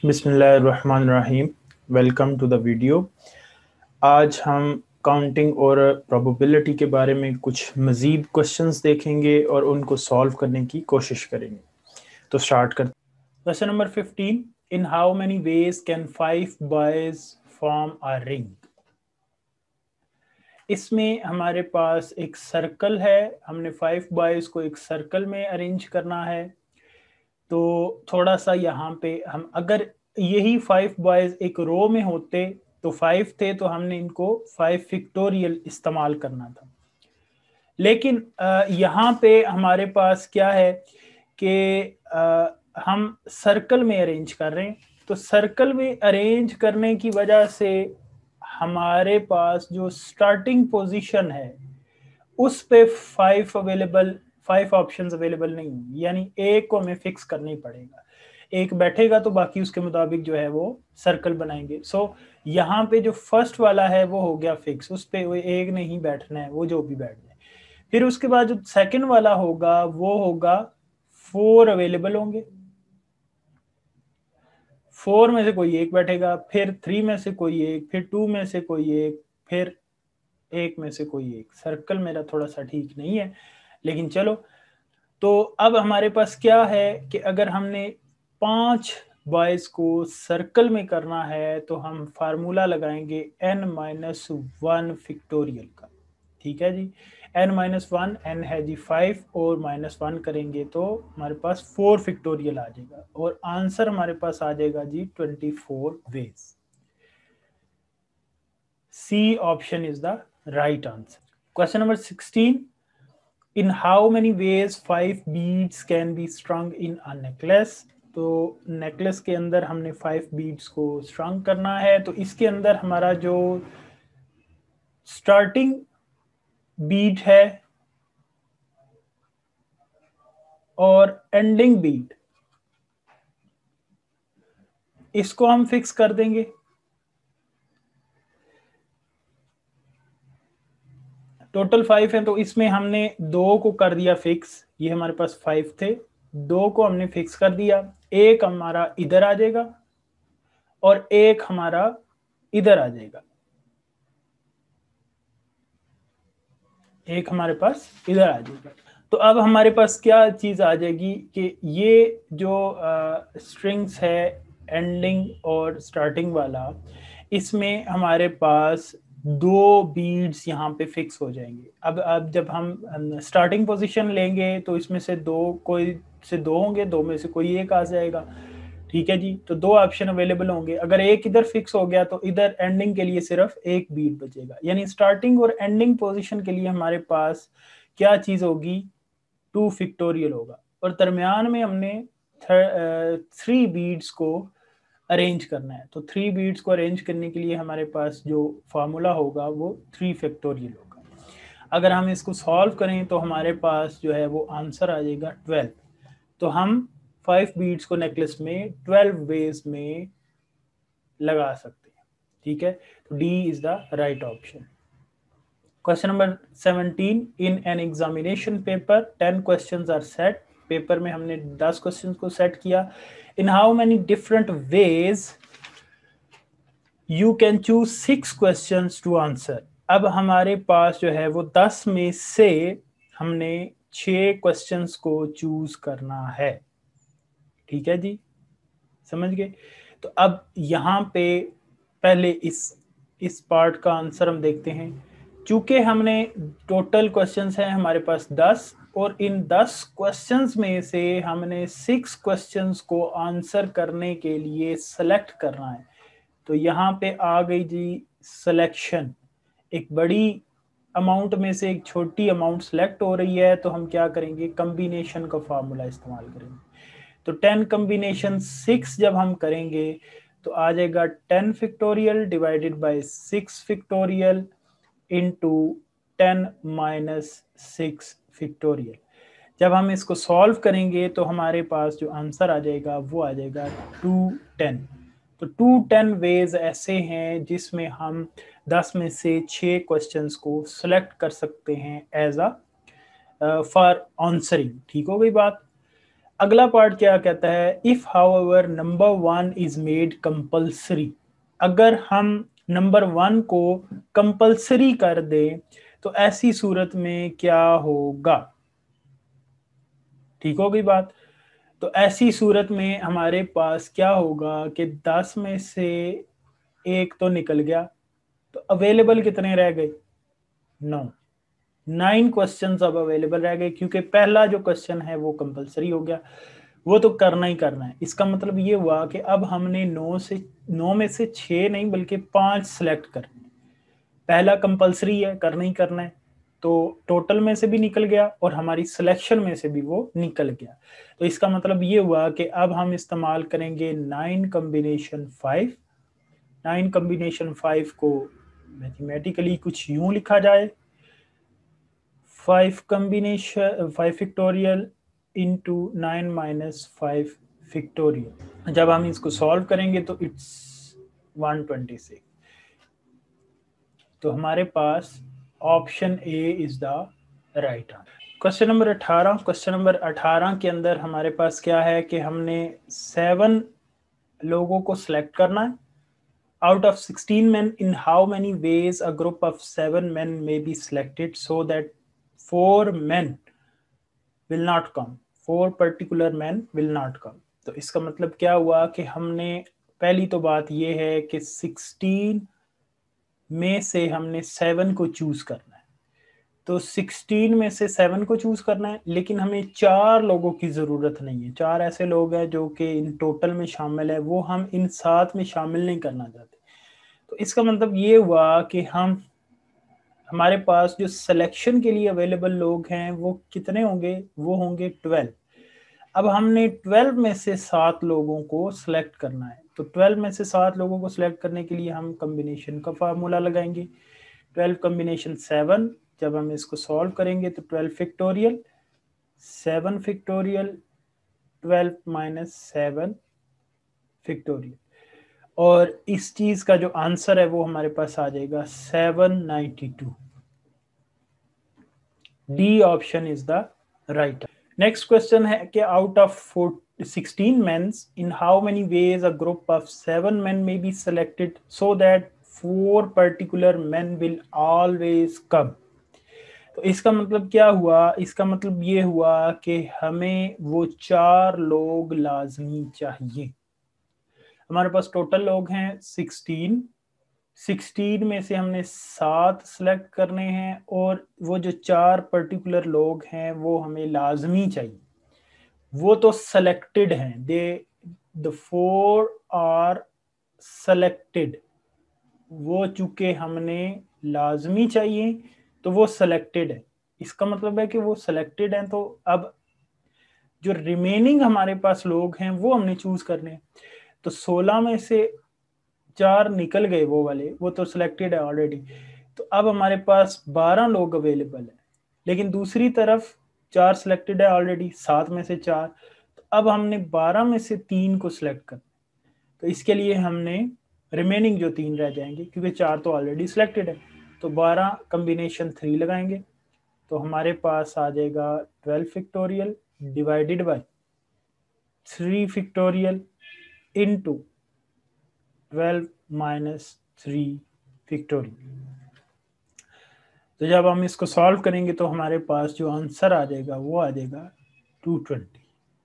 बिस्मिल्लाहिर्रहमानिर्रहीम। Welcome to the video. आज हम काउंटिंग और प्रोबेबिलिटी के बारे में कुछ मज़ीद क्वेश्चंस देखेंगे और उनको सॉल्व करने की कोशिश करेंगे। तो स्टार्ट करते हैं। Question number 15, in how many ways can 5 boys form a ring. इसमें हमारे पास एक सर्कल है, हमने 5 बॉयज को एक सर्कल में अरेंज करना है। तो थोड़ा सा यहाँ पे हम अगर यही 5 बॉयज एक रो में होते तो 5 थे, तो हमने इनको 5 फिक्टोरियल इस्तेमाल करना था। लेकिन यहाँ पे हमारे पास क्या है कि हम सर्कल में अरेंज कर रहे हैं। तो सर्कल में अरेंज करने की वजह से हमारे पास जो स्टार्टिंग पोजीशन है उस पे 5 ऑप्शंस अवेलेबल नहीं है, यानी एक को हमें फिक्स करना ही पड़ेगा। एक बैठेगा तो बाकी उसके मुताबिक जो है वो सर्कल बनाएंगे। सो यहाँ पे जो फर्स्ट वाला है वो हो गया फिक्स, उस पे वो एक नहीं बैठना है, वो जो भी बैठ जाए। फिर उसके बाद जो सेकंड वाला होगा वो होगा 4 अवेलेबल होंगे, 4 में से कोई एक बैठेगा, फिर 3 में से कोई एक, फिर 2 में से कोई एक, फिर एक में से कोई एक। सर्कल मेरा थोड़ा सा ठीक नहीं है, लेकिन चलो। तो अब हमारे पास क्या है कि अगर हमने 5 बॉयज को सर्कल में करना है तो हम फार्मूला लगाएंगे n-1 फिक्टोरियल का। ठीक है जी, n-1, n है जी 5 और -1 करेंगे तो हमारे पास 4 फिक्टोरियल आ जाएगा और आंसर हमारे पास आ जाएगा जी 24 ways. C option is the right answer. Question number 16, in how many ways 5 beads can be strung in a necklace. तो नेकलेस के अंदर हमने 5 बीड्स को स्ट्रंग करना है। तो इसके अंदर हमारा जो स्टार्टिंग बीट है और एंडिंग बीट, इसको हम फिक्स कर देंगे। टोटल 5 है तो इसमें हमने 2 को कर दिया फिक्स, ये हमारे पास 5 थे, 2 को हमने फिक्स कर दिया। एक हमारा इधर आ जाएगा और एक हमारा इधर आ जाएगा, एक हमारे पास इधर आ जाएगा। तो अब हमारे पास क्या चीज आ जाएगी कि ये जो स्ट्रिंग्स है एंडिंग और स्टार्टिंग वाला, इसमें हमारे पास 2 बीड्स यहाँ पे फिक्स हो जाएंगे। अब जब हम स्टार्टिंग पोजीशन लेंगे तो इसमें से 2 कोई से 2 होंगे, 2 में से कोई एक आ जाएगा। ठीक है जी, तो 2 ऑप्शन अवेलेबल होंगे। अगर एक इधर फिक्स हो गया तो इधर एंडिंग के लिए सिर्फ एक बीट बचेगा, यानी स्टार्टिंग और एंडिंग पोजीशन के लिए हमारे पास क्या चीज होगी, 2 फिक्टोरियल होगा। और दरमियान में हमने 3 बीट्स को अरेंज करना है। तो 3 बीट्स को अरेंज करने के लिए हमारे पास जो फार्मूला होगा वो 3 फैक्टोरियल होगा। अगर हम इसको सॉल्व करें तो हमारे पास जो है वो आंसर आ जाएगा 12। तो हम 5 बीट्स को नेकलेस में 12 वेज में लगा सकते हैं। ठीक है, तो D is the right option. Question number 17, in an examination paper 10 questions are set. Paper में हमने 10 क्वेश्चंस को सेट किया। In how many different ways you can choose 6 questions to answer. अब हमारे पास जो है वो 10 में से हमने 6 क्वेश्चंस को चूज करना है। ठीक है जी, समझ गए। तो अब यहाँ पे पहले इस पार्ट का आंसर हम देखते हैं। चूंकि हमने टोटल क्वेश्चंस हैं हमारे पास 10 और इन 10 क्वेश्चंस में से हमने 6 क्वेश्चंस को आंसर करने के लिए सेलेक्ट करना है। तो यहाँ पे आ गई जी सिलेक्शन, एक बड़ी अमाउंट में से एक छोटी अमाउंट सेलेक्ट हो रही है, तो हम क्या करेंगे, कम्बिनेशन का फार्मूला इस्तेमाल करेंगे। तो 10 कम्बिनेशन 6 जब हम करेंगे तो आ जाएगा 10 factorial divided by 6 factorial into 10 minus 6 factorial. जब हम इसको सॉल्व करेंगे तो हमारे पास जो आंसर आ जाएगा वो आ जाएगा 210। तो 210 वेज ऐसे हैं जिसमें हम 10 में से 6 क्वेश्चंस को सिलेक्ट कर सकते हैं एज अ फॉर आंसरिंग। ठीक हो गई बात। अगला पार्ट क्या कहता है, if however number 1 is made compulsory, अगर हम नंबर 1 को कंपल्सरी कर दें तो ऐसी सूरत में क्या होगा। ठीक हो गई बात। तो ऐसी सूरत में हमारे पास क्या होगा कि 10 में से एक तो निकल गया, तो अवेलेबल कितने रह गए, 9। 9 क्वेश्चंस अब अवेलेबल रह गए, क्योंकि पहला जो क्वेश्चन है वो कंपलसरी हो गया, वो तो करना ही करना है। इसका मतलब ये हुआ कि अब हमने 9 में से 6 नहीं बल्कि 5 सेलेक्ट करने। पहला कंपलसरी है, करना ही करना है, तो टोटल में से भी निकल गया और हमारी सिलेक्शन में से भी वो निकल गया। तो इसका मतलब ये हुआ कि अब हम इस्तेमाल करेंगे 9 कॉम्बिनेशन 5। 9 कॉम्बिनेशन 5 को मैथमेटिकली कुछ यूं लिखा जाए, 5 combination 5 factorial into 9 minus 5 factorial. जब हम इसको सॉल्व करेंगे तो इट्स 126। तो हमारे पास option A is the right answer. Question number 18। Question number 18 के अंदर हमारे पास क्या है कि हमने 7 लोगों को सिलेक्ट करना है। Out of 16 men, in how many ways a group of 7 men may be selected so that 4 men will not come? 4 particular men will not come. तो इसका मतलब क्या हुआ कि हमने, पहली तो बात ये है कि 16 में से हमने 7 को चूज करना है। तो 16 में से 7 को चूज करना है, लेकिन हमें 4 लोगों की जरूरत नहीं है। 4 ऐसे लोग हैं जो कि इन टोटल में शामिल है, वो हम इन 7 में शामिल नहीं करना चाहते। तो इसका मतलब ये हुआ कि हमारे पास जो सिलेक्शन के लिए अवेलेबल लोग हैं वो कितने होंगे, वो होंगे 12। अब हमने 12 में से 7 लोगों को सिलेक्ट करना है। तो 12 में से 7 लोगों को सिलेक्ट करने के लिए हम कॉम्बिनेशन का फार्मूला लगाएंगे। 12 कॉम्बिनेशन 7, जब हम इसको सॉल्व करेंगे तो 12 फैक्टोरियल 7 फैक्टोरियल 12 माइनस 7 फैक्टोरियल, और इस चीज का जो आंसर है वो हमारे पास आ जाएगा 792। D option is the right. Next question है कि out of 16 men, in how many ways a group of 7 men may be selected so that 4 particular men will always come? तो इसका मतलब क्या हुआ, इसका मतलब ये हुआ कि हमें वो 4 लोग लाजमी चाहिए। हमारे पास टोटल लोग हैं 16। 16 में से हमने 7 सेलेक्ट करने हैं, और वो जो 4 पर्टिकुलर लोग हैं वो हमें लाजमी चाहिए। वो तो सेलेक्टेड हैं, द 4 आर सेलेक्टेड। वो चूंकि हमने लाजमी चाहिए तो वो सेलेक्टेड है। इसका मतलब है कि वो सेलेक्टेड हैं, तो अब जो रिमेनिंग हमारे पास लोग हैं वो हमने चूज करने हैं। तो 16 में से 4 निकल गए, वो वाले वो तो सिलेक्टेड है ऑलरेडी। तो अब हमारे पास 12 लोग अवेलेबल है, लेकिन दूसरी तरफ 4 सिलेक्टेड है ऑलरेडी, 7 में से 4। तो अब हमने 12 में से 3 को सिलेक्ट करना। तो इसके लिए हमने रिमेनिंग जो 3 रह जाएंगे, क्योंकि 4 तो ऑलरेडी सिलेक्टेड है, तो 12 कॉम्बिनेशन 3 लगाएंगे। तो हमारे पास आ जाएगा 12 factorial divided by 3 factorial into 12 minus 3 factorial. तो जब हम इसको सॉल्व करेंगे तो हमारे पास जो आंसर आ जाएगा वो आ जाएगा 220।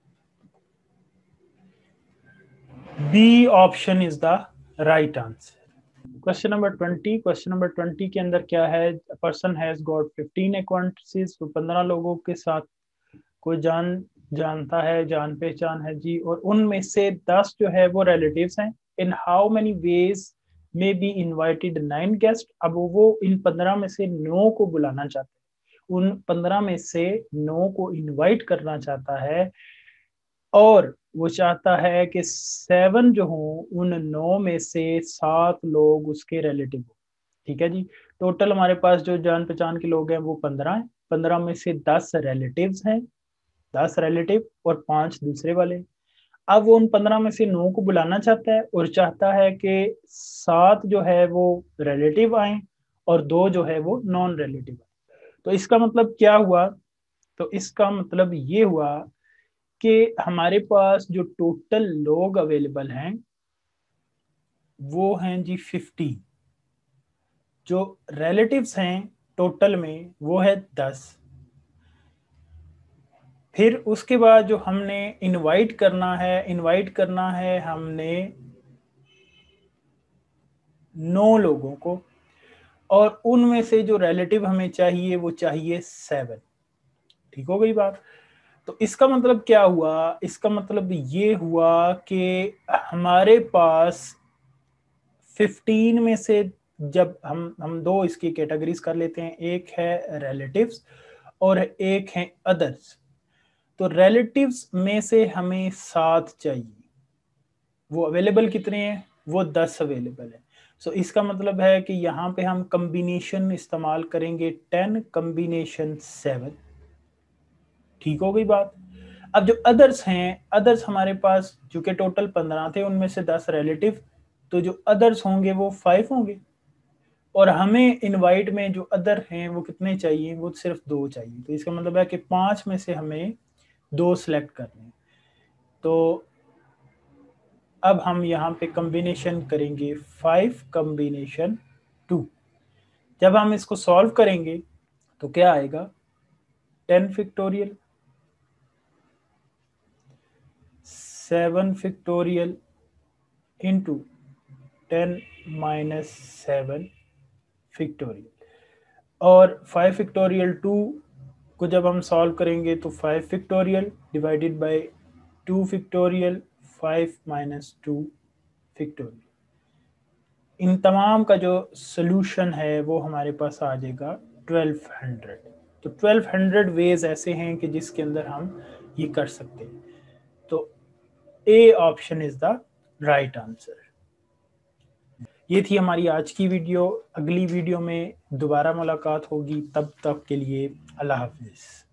B option is the right answer. Question number 20। Question number 20 के अंदर क्या है, पर्सन हैज गॉट 15 एक्वांटेंसीज। तो 15 लोगों के साथ कोई जानता है, जान पहचान है जी, और उनमें से 10 जो है वो रिलेटिव्स हैं। In how many ways may be invited 9 guest. अब वो इन 15 में से 9 को बुलाना चाहता है, उन 15 में से 9 को इनवाइट करना चाहता है, और वो चाहता है कि 7 जो हो उन 9 में से 7 लोग उसके रिलेटिव हो। ठीक है जी। टोटल हमारे पास जो जान पहचान के लोग हैं वो 15 है। 15 में से 10 रिलेटिव्स हैं, 10 रिलेटिव और 5 दूसरे वाले। अब वो उन 15 में से 9 को बुलाना चाहता है और चाहता है कि 7 जो है वो रिलेटिव आए और 2 जो है वो नॉन रिलेटिव आए। तो इसका मतलब क्या हुआ, तो इसका मतलब ये हुआ कि हमारे पास जो टोटल लोग अवेलेबल हैं वो हैं जी 50। जो रिलेटिव्स हैं टोटल में वो है 10। फिर उसके बाद जो हमने इनवाइट करना है हमने 9 लोगों को, और उनमें से जो रिलेटिव हमें चाहिए वो चाहिए 7। ठीक हो गई बात। तो इसका मतलब क्या हुआ, इसका मतलब ये हुआ कि हमारे पास 15 में से, जब हम दो इसकी कैटेगरीज कर लेते हैं, एक है रिलेटिव्स और एक है अदर्स। तो रिलेटिव्स में से हमें 7 चाहिए, वो अवेलेबल कितने हैं, वो 10 अवेलेबल है। सो इसका मतलब है कि यहाँ पे हम कम्बिनेशन इस्तेमाल करेंगे 10 कम्बिनेशन 7। ठीक हो गई बात। अब जो अदर्स हैं, अदर्स हमारे पास चूंकि टोटल 15 थे, उनमें से 10 रिलेटिव, तो जो अदर्स होंगे वो 5 होंगे। और हमें इनवाइट में जो अदर हैं वो कितने चाहिए, वो सिर्फ 2 चाहिए। तो इसका मतलब है कि 5 में से हमें 2 सिलेक्ट करने हैं। तो अब हम यहाँ पे कम्बिनेशन करेंगे 5 कम्बिनेशन 2। जब हम इसको सॉल्व करेंगे तो क्या आएगा, 10 factorial, 7 factorial into 10 minus 7 factorial, और 5 फैक्टोरियल 2 को जब हम सॉल्व करेंगे तो 5 factorial divided by 2 factorial, 5 minus 2 factorial. इन तमाम का जो सोल्यूशन है वो हमारे पास आ जाएगा 1200। तो 1200 वेज ऐसे हैं कि जिसके अंदर हम ये कर सकते हैं। तो A option is the right answer. ये थी हमारी आज की वीडियो। अगली वीडियो में दोबारा मुलाकात होगी, तब तक के लिए अल्लाह हाफिज़।